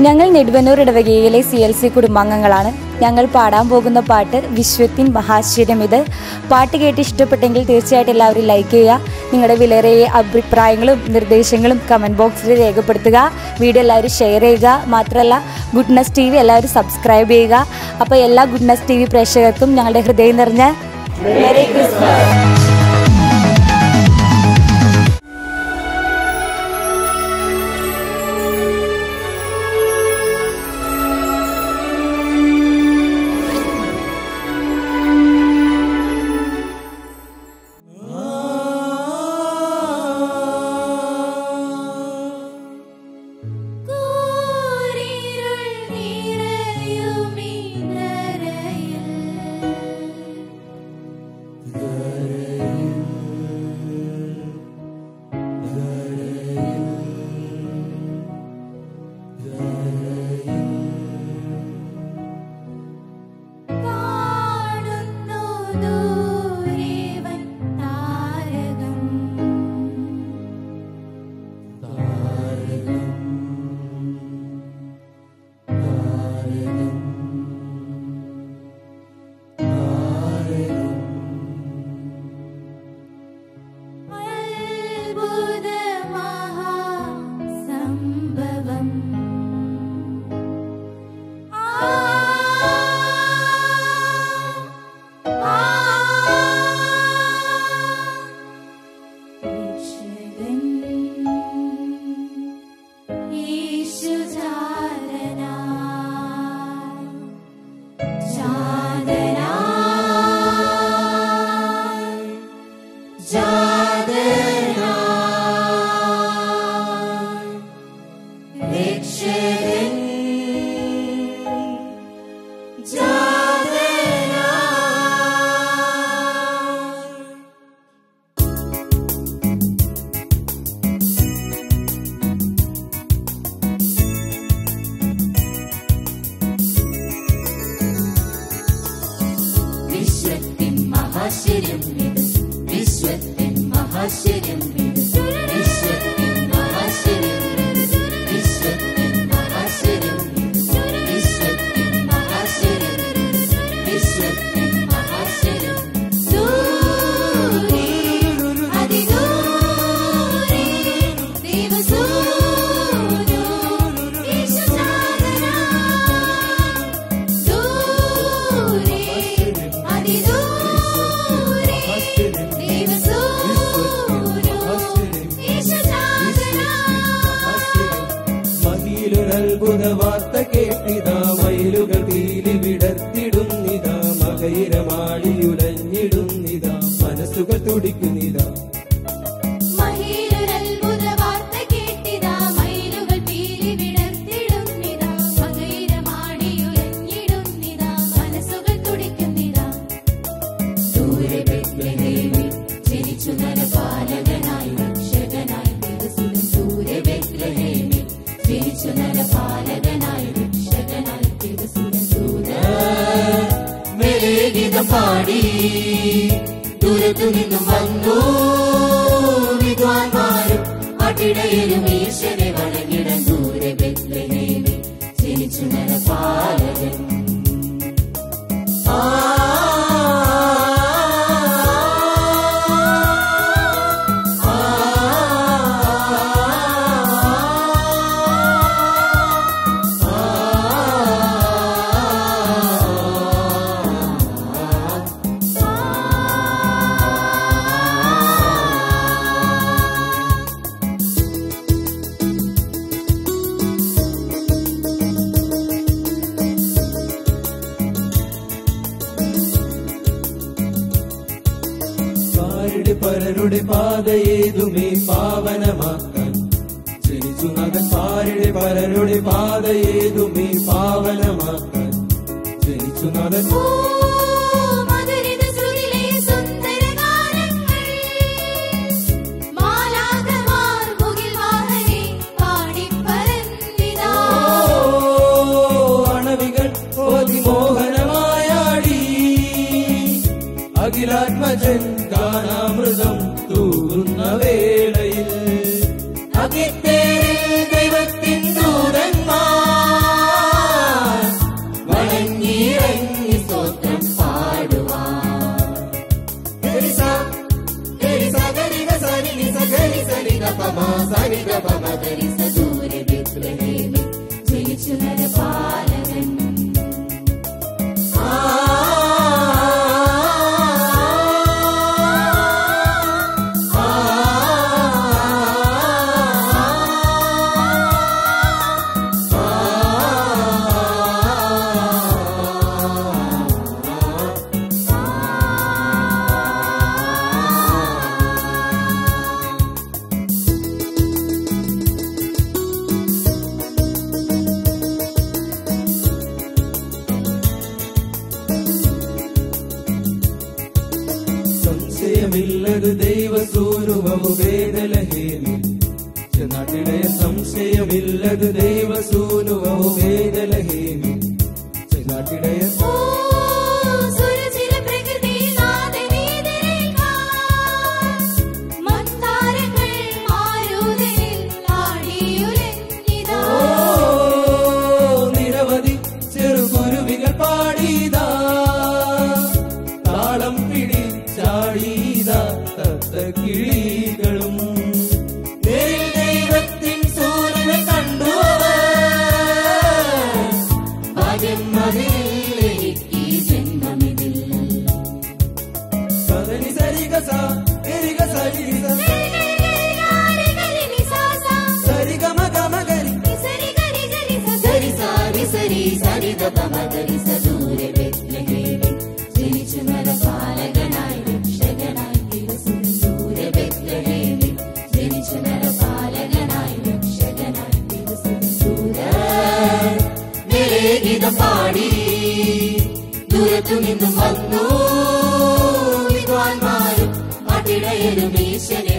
ഞങ്ങൾ നെടുവന്നൂർ ഇടവകയിലെ CLC കുടുംബാംഗങ്ങളാണ്. ഞങ്ങൾ പാടാൻ പോകുന്ന പാട്ട് വിശ്വത്തിൻ മഹാശ്ചര്യം. ഇത് പാട്ട് കേട്ട് ഇഷ്ടപ്പെട്ടെങ്കിൽ തീർച്ചയായിട്ടും എല്ലാവരും ലൈക്ക് ചെയ്യുക. നിങ്ങളുടെ വിലയേറിയ അഭിപ്രായങ്ങളും നിർദ്ദേശങ്ങളും കമൻറ്റ് ബോക്സിൽ രേഖപ്പെടുത്തുക. വീഡിയോ എല്ലാവരും ഷെയർ ചെയ്യുക. മാത്രമല്ല ഗുഡ്നസ് TV എല്ലാവരും സബ്സ്ക്രൈബ് ചെയ്യുക. അപ്പോൾ എല്ലാ ഗുഡ്നസ് TV പ്രേക്ഷകർക്കും ഞങ്ങളുടെ ഹൃദയം നിറഞ്ഞ മെറി ക്രിസ്മസ്. വാർത്ത കേട്ടിതാ മയിലുകൾ പീലി വിടർത്തിടുന്നിതാ മകയിരമാടിയുലഞ്ഞിടുന്നിതാ മനസ്സുകൾ തുടിക്കുന്നിതാ. പാടി ദൂരത്തു നിന്നും വന്നു വിദ്വാൻമാരും അട്ടിടയിലും ഈശ്വരെ വണങ്ങിടം ദൂരെ ബെത്ലഹേമിൽ ജനിച്ചു നരപാലകൻ. പലരുടെ പാതയേതുമേ പാവനമാക്കാൻ ജനിച്ചു നഗൻ. പാരുടെ പലരുടെ പാതയേതുമേ പാവനമാക്കാൻ ജനിച്ചു നഗൻ. അണവികൾ മോഹനമായാടി അഖിലാത്മജൻ ഗാനാമൃതം തൂകുന്ന വേളയിൽ അകിത്തേരിൽ ദൈവത്തിൻ ദൂതന്മാർ ദൂരെ ബെത്ലഹേമിൽ ജനിച്ചു നരപാലകൻ. സംശയമില്ലത് ദൈവസൂനുവമു ബേത്ലഹേമിൽ ചെന്നാട്ടിടയ സംശയമില്ലത് ദൈവസൂനുവമു ബേത്ലഹേമിൽ ചെന്നാട്ടിടയ നിരവധി ചെറുകുരുവികൾ പാടിയതാ താളം പിടിച്ചാടിയതാ തത്തക്കിളികളും ദൈവത്തിൻ സൂര്യനെ കണ്ടു സദനി സരിഗ സരിഗ സരിഗ സരിഗ മഗ മഗരി ദൂരെ ബെത്ലഹേമിൽ ജനിച്ചു നരപാലകനായി രക്ഷകനായി തിരുസുതൻ. ദൂരെ ബെത്ലഹേമിൽ ജനിച്ചു നരപാലകനായി രക്ഷകനായി തിരുസുതൻ. ഗീതം പാടി ദൂരത്തു നിന്നും വന്നു വിദ്വാൻമാരും പാട്ടിടയരും ഈശ്വരൻ